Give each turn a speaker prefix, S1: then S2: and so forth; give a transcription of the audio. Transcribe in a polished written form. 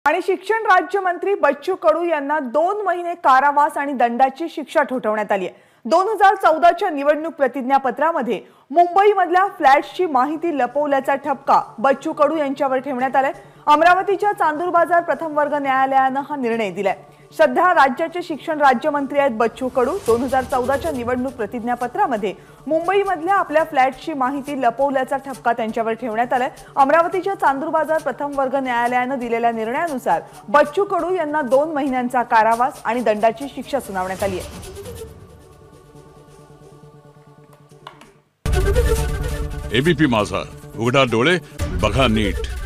S1: आणि शिक्षण राज्यमंत्री बच्चू कडू यांना 2 महिने कारावास आणि दंडाची शिक्षा ठोठावण्यात आली आहे। 2014च्या निवडणूक प्रतिज्ञापत्रामध्ये मुंबईमधल्या फ्लॅट्सची माहिती लपवल्याचा ठपका बच्चू कडू यांच्यावर ठेवण्यात आलाय। अमरावतीच्या चांदूर बाजार प्रथम वर्ग न्यायालयाने हा निर्णय दिलाय। सध्या राज्याचे शिक्षण राज्यमंत्री आहेत बच्चू कडू। 2014च्या निवडणूक प्रतिज्ञापत्रामध्ये मुंबईमधल्या आपल्या फ्लॅटची माहिती लपवल्याचा ठपका त्यांच्यावर ठेवण्यात आलाय। अमरावतीच्या चांदूर बाजार प्रथम वर्ग न्यायालयाने दिलेल्या निर्णयानुसार बच्चू कडू यांना 2 महिन्यांचा कारावास आणि दंडाची शिक्षा सुनावण्यात आली आहे।
S2: एबीपी माझा, उघडा डोळे बघा नीट।